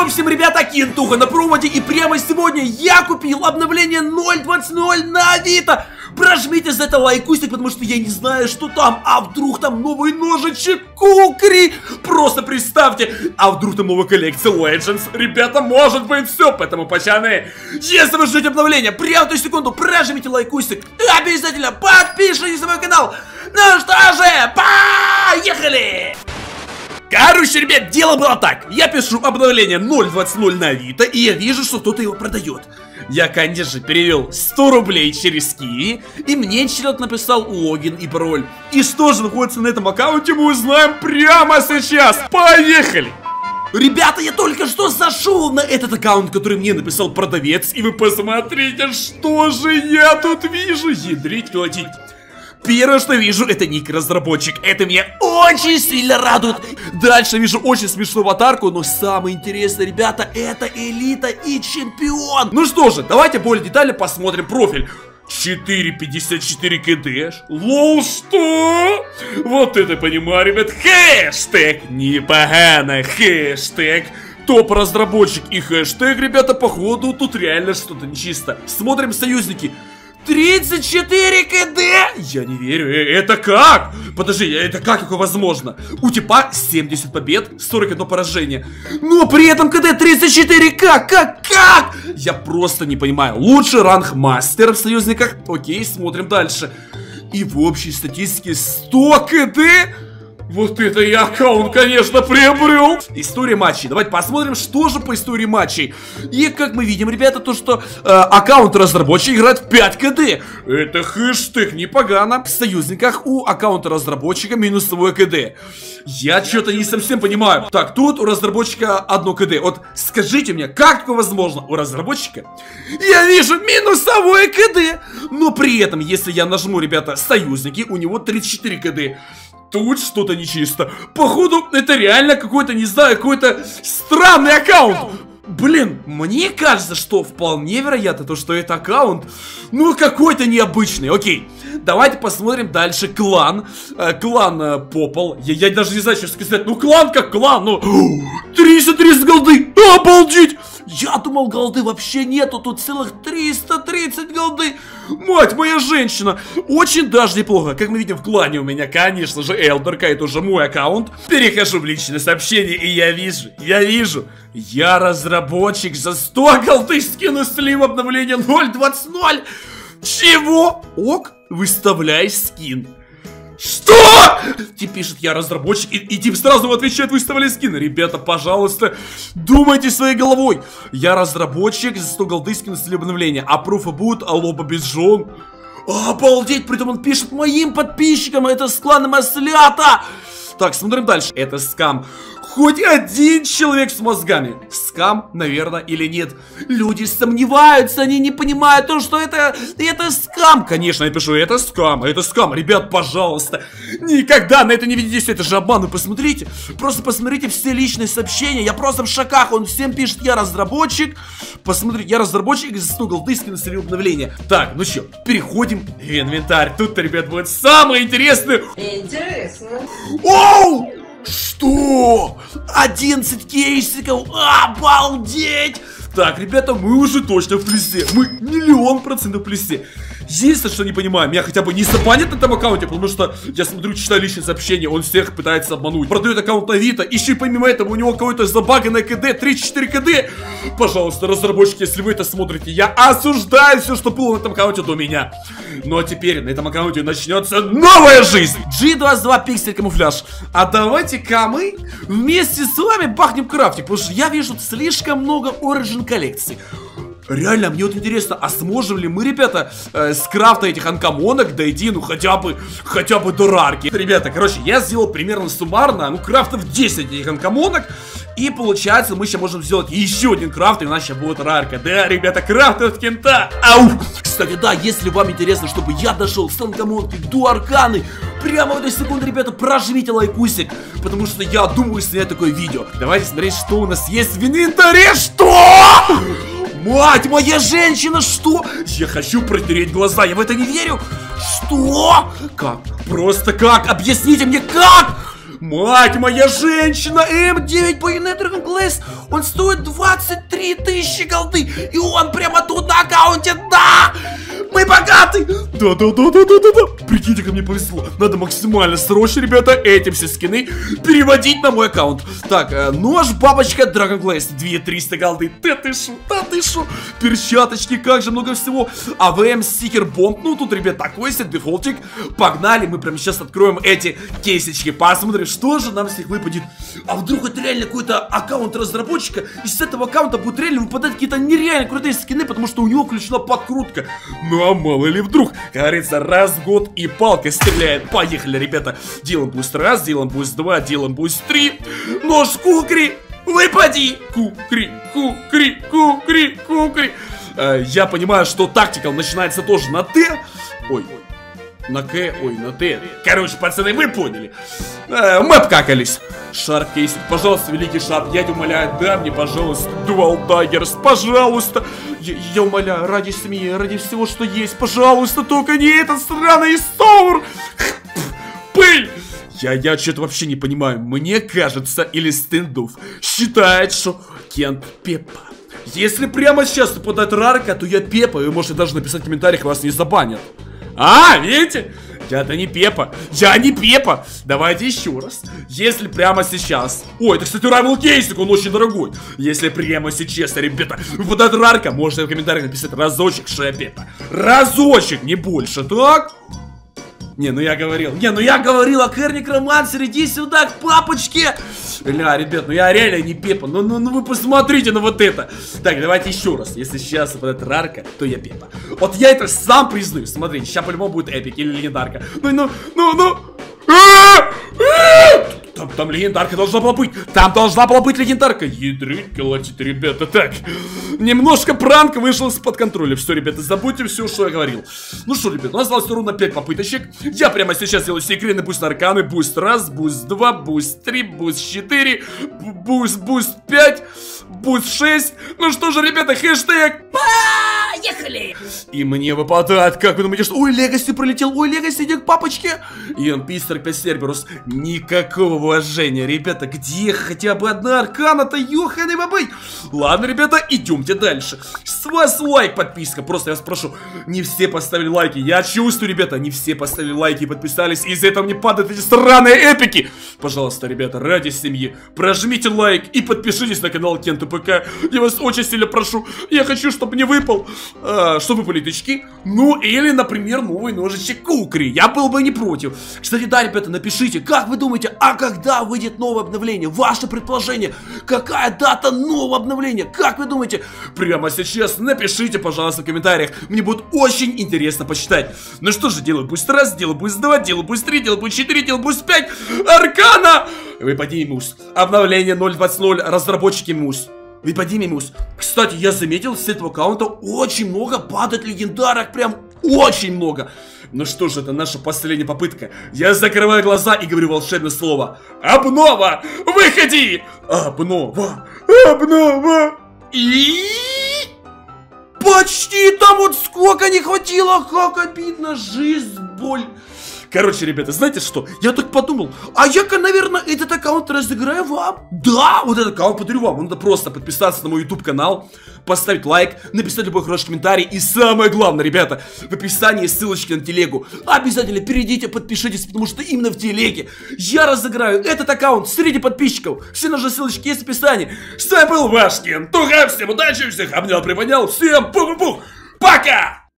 В общем, ребята, Кентуха на проводе, и прямо сегодня я купил обновление 0.20 на Авито. Прожмите за это лайкусик, потому что я не знаю, что там. А вдруг там новый ножичек Кукри? Просто представьте. А вдруг там новая коллекция Legends? Ребята, может быть все. Поэтому, пацаны, если вы ждете обновления, прямо в эту секунду прожмите лайкусик. И обязательно подпишитесь на мой канал. Ну что же, поехали! Короче, ребят, дело было так. Я пишу обновление 0.20 на Авито, и я вижу, что кто-то его продает. Я, конечно, перевел 100 рублей через Киви, и мне человек написал логин и пароль. И что же находится на этом аккаунте, мы узнаем прямо сейчас. Поехали! Ребята, я только что зашел на этот аккаунт, который мне написал продавец, и вы посмотрите, что же я тут вижу. Ядрить, колотить. Первое, что вижу, это ник разработчик. Это меня очень сильно радует. Дальше вижу очень смешную аватарку, но самое интересное, ребята, это элита и чемпион. Ну что же, давайте более детально посмотрим профиль. 4.54 КД. Лоу, что? Вот это понимаю, ребят. Хэштег непогано. Хэштег топ-разработчик и хэштег, ребята, походу тут реально что-то нечисто. Смотрим союзники. 34 КД? Я не верю, это как? Подожди, это как такое возможно? У типа 70 побед, 41 поражение. Но при этом КД 34, как? Я просто не понимаю. Лучший ранг мастер в союзниках. Окей, смотрим дальше. И в общей статистике 100 КД? Вот это я аккаунт, конечно, приобрел. История матчей. Давайте посмотрим, что же по истории матчей. И как мы видим, ребята, то, что аккаунт разработчик играет в 5 КД. Это хэштег непогано. В союзниках у аккаунта разработчика минусовой КД. Я что-то не совсем понимаю. Так, тут у разработчика 1 КД. Вот скажите мне, как такое возможно? У разработчика я вижу минусовой КД. Но при этом, если я нажму, ребята, союзники, у него 34 КД. Тут что-то нечисто. Походу, это реально какой-то, не знаю, какой-то странный аккаунт. Блин, мне кажется, что вполне вероятно то, что это аккаунт, ну, какой-то необычный. Окей, давайте посмотрим дальше клан. Клан Попол. Я даже не знаю, что сказать. Ну, клан как клан, ну, 330 голды. Обалдеть! Я думал, голды вообще нету, тут целых 330 голды. Мать моя женщина. Очень даже неплохо. Как мы видим, в клане у меня, конечно же, Элдерка, это уже мой аккаунт. Перехожу в личное сообщение, и я вижу. Я разработчик, за 100 голды скину слив обновление 0.20. Чего? Ок, выставляй скин. Что? Тип пишет, я разработчик, и тип сразу отвечает, выставили скин. Ребята, пожалуйста, думайте своей головой. Я разработчик, за 100 голды скину для обновления. А пруфы будут, а лоба без жен. Обалдеть, притом он пишет моим подписчикам, это с клана Маслята. Так, смотрим дальше. Это скам. Хоть один человек с мозгами. Скам, наверное, или нет. Люди сомневаются, они не понимают то, что это скам. Конечно, я пишу, это скам. Ребят, пожалуйста, никогда на это не ведитесь, это же обман. Вы посмотрите, просто посмотрите все личные сообщения. Я просто в шоках, он всем пишет, я разработчик. Посмотрите, я разработчик, за 100 голды скину себе обновление. Так, ну что, переходим в инвентарь. Тут-то, ребят, будет самое интересное. Интересно. Оу! Что? 11 кейсиков? Обалдеть! Так, ребята, мы уже точно в плюсе. Мы 1000000% в плюсе. Единственное, что не понимаю, меня хотя бы не забанят на этом аккаунте, потому что я смотрю, читаю личные сообщения, он всех пытается обмануть. Продает аккаунт на Авито, еще и помимо этого у него какое-то забаганное КД, 34 КД. Пожалуйста, разработчики, если вы это смотрите, я осуждаю все, что было на этом аккаунте до меня. Ну а теперь на этом аккаунте начнется новая жизнь. G22 пиксель камуфляж. А давайте-ка мы вместе с вами бахнем крафтик, потому что я вижу слишком много Origin коллекций. Реально, мне вот интересно, а сможем ли мы, ребята, с крафта этих анкомонок дойти, ну, хотя бы до рарки? Ребята, короче, я сделал примерно суммарно, ну, крафтов 10 этих анкомонок. И получается, мы сейчас можем сделать еще один крафт, и у нас сейчас будет рарка. Да, ребята, крафт от кента. Ау! Кстати, да, если вам интересно, чтобы я дошел с анкомонки до арканы, прямо в эту секунду, ребята, прожмите лайкусик, потому что я думаю снять такое видео. Давайте смотреть, что у нас есть в инвентаре. Что? Мать моя женщина, что? Я хочу протереть глаза, я в это не верю. Что? Как? Просто как? Объясните мне, как? Мать моя женщина! М9 Bayonet Dragon Glass! Он стоит 23 тысячи голды! И он прямо тут на аккаунте! Да! Мы богаты! Да. Прикиньте, как мне повезло. Надо максимально срочно, ребята, эти все скины переводить на мой аккаунт. Так, нож, бабочка, Dragon Glass, 2300 голды. Да ты шо? Перчаточки, как же много всего. АВМ, стикер, бомб. Ну, тут, ребят, такой себе дефолтик. Погнали, мы прямо сейчас откроем эти кейсечки. Посмотрим, что же нам с них выпадет. А вдруг это реально какой-то аккаунт разработчика, и с этого аккаунта будут реально выпадать какие-то нереально крутые скины, потому что у него включена подкрутка. Ну, а мало ли вдруг, как говорится, раз в год и палка стреляет. Поехали, ребята. Делаем буст раз, делаем буст два, делаем буст три. Нож кукри, выпади. Кукри. Я понимаю, что тактикал начинается тоже на Т. Ой, на К, ой, на Т. Короче, пацаны, вы поняли. Мы обкакались. Шарп кейс, пожалуйста, великий Шарп, я тебя умоляю, дай мне, пожалуйста, Dual Daggers, пожалуйста. Я умоляю, ради семьи, ради всего, что есть, пожалуйста, только не этот сраный Соур. Пыль. Я что-то вообще не понимаю. Мне кажется, или Стендов считает, что Кент Пеппа. Если прямо сейчас нападает Рарка, то я Пеппа. Вы можете даже написать в комментариях, вас не забанят. А, видите? Я-то не Пеппа. Я не Пеппа. Давайте еще раз. Если прямо сейчас... Ой, это, кстати, райвел кейсик, он очень дорогой. Если прямо сейчас, ребята, выпадает Рарка, можете в комментариях написать разочек, что я Пеппа. Разочек, не больше, так? Не, ну я говорил, а Керник Романсер, иди сюда, к папочке. Бля, ребят, ну я реально не Пеппа. Ну вы посмотрите на вот это. Так, давайте еще раз. Если сейчас выпадает Рарка, то я Пеппа. Вот я это сам признаю. Смотрите, сейчас по-любому будет эпик или легендарка. Ну. Там легендарка должна была быть. Там должна была быть легендарка. Ядрить колотить, ребята. Так, немножко пранк вышел из-под контроля. Все, ребята, забудьте все, что я говорил. Ну что, ребята, у нас осталось ровно 5 попыточек. Я прямо сейчас делаю секретный буст арканы. Буст раз, буст 2, буст 3, буст 4, буст 5, буст 6. Ну что же, ребята, хэштег поехали! И мне выпадает, как вы думаете, что... Ой, Легаси пролетел, ой, Легаси, иди к папочке. И он пистер 5 Серберус. Никакого уважения, ребята, где хотя бы одна аркана-то, ёханый бабай. Ладно, ребята, идемте дальше. С вас лайк, подписка, просто я вас прошу. Не все поставили лайки, я чувствую, ребята, не все поставили лайки и подписались. Из-за этого мне падают эти странные эпики. Пожалуйста, ребята, ради семьи, прожмите лайк и подпишитесь на канал Кент ПК. Я вас очень сильно прошу. Я хочу, чтобы мне выпал, чтобы выпали тычки. Ну, или, например, новый ножичек Кукри. Я был бы не против. Кстати, да, ребята, напишите, как вы думаете, а когда выйдет новое обновление? Ваше предположение, какая дата нового обновления? Как вы думаете? Прямо сейчас напишите, пожалуйста, в комментариях. Мне будет очень интересно почитать. Ну что же, делаю буст раз, делаю буст 2, делаю буст 3, делаю буст 4, делаю буст 5. Аркана! Выпади мус. Обновление 0.20.0. Разработчики мус. Выпади мус. Кстати, я заметил, с этого аккаунта очень много падает легендарок. Прям очень много. Ну что же, это наша последняя попытка. Я закрываю глаза и говорю волшебное слово. Обнова! Выходи! Обнова! Обнова! И... почти там вот сколько не хватило. Как обидно. Жизнь, боль. Короче, ребята, знаете что? Я так подумал, а я-ка, наверное, этот аккаунт разыграю вам. Да, вот этот аккаунт подарю вам. Надо просто подписаться на мой YouTube канал, поставить лайк, написать любой хороший комментарий. И самое главное, ребята, в описании ссылочки на телегу. Обязательно перейдите, подпишитесь, потому что именно в телеге я разыграю этот аккаунт среди подписчиков. Все нужные ссылочки есть в описании. С вами был ваш Кент. Всем удачи, всех обнял, приподнял. Всем пух-пух-пух. Пока!